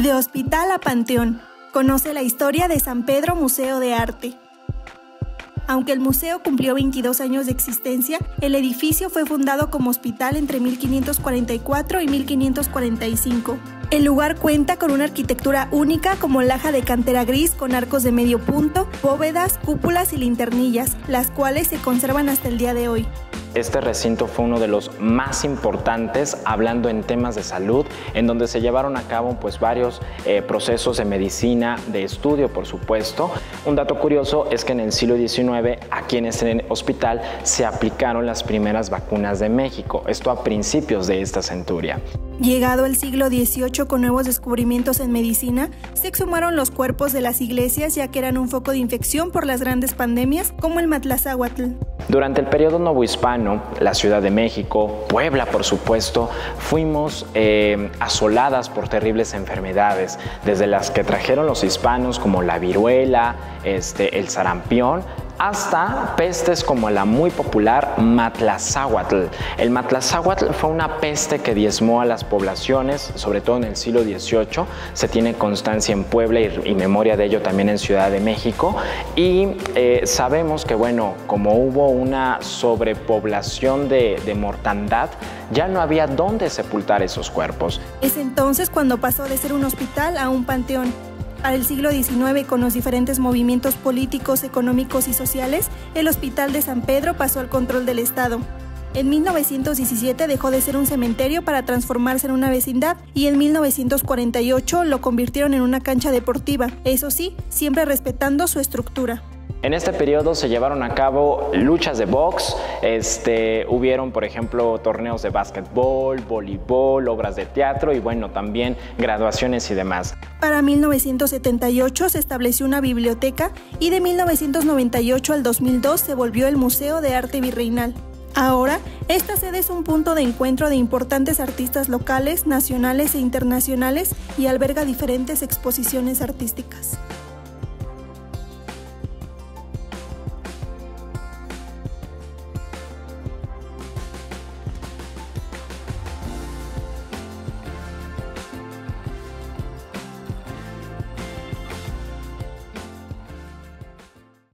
De hospital a panteón. Conoce la historia de San Pedro Museo de Arte. Aunque el museo cumplió 22 años de existencia, el edificio fue fundado como hospital entre 1544 y 1545. El lugar cuenta con una arquitectura única como laja de cantera gris con arcos de medio punto, bóvedas, cúpulas y linternillas, las cuales se conservan hasta el día de hoy. Este recinto fue uno de los más importantes hablando en temas de salud, en donde se llevaron a cabo varios procesos de medicina, de estudio, por supuesto. Un dato curioso es que en el siglo XIX, aquí en este hospital, se aplicaron las primeras vacunas de México, esto a principios de esta centuria. Llegado el siglo XVIII con nuevos descubrimientos en medicina, se exhumaron los cuerpos de las iglesias ya que eran un foco de infección por las grandes pandemias como el Matlazáhuatl. Durante el periodo novohispano, la Ciudad de México, Puebla por supuesto, fuimos asoladas por terribles enfermedades, desde las que trajeron los hispanos como la viruela, el sarampión, hasta pestes como la muy popular Matlazáhuatl. El Matlazáhuatl fue una peste que diezmó a las poblaciones, sobre todo en el siglo XVIII. Se tiene constancia en Puebla y memoria de ello también en Ciudad de México. Y sabemos que, como hubo una sobrepoblación de mortandad, ya no había dónde sepultar esos cuerpos. Es entonces cuando pasó de ser un hospital a un panteón. Para el siglo XIX, con los diferentes movimientos políticos, económicos y sociales, el Hospital de San Pedro pasó al control del Estado. En 1917 dejó de ser un cementerio para transformarse en una vecindad y en 1948 lo convirtieron en una cancha deportiva, eso sí, siempre respetando su estructura. En este periodo se llevaron a cabo luchas de box, hubieron por ejemplo torneos de básquetbol, voleibol, obras de teatro y también graduaciones y demás. Para 1978 se estableció una biblioteca y de 1998 al 2002 se volvió el Museo de Arte Virreinal. Ahora, esta sede es un punto de encuentro de importantes artistas locales, nacionales e internacionales y alberga diferentes exposiciones artísticas.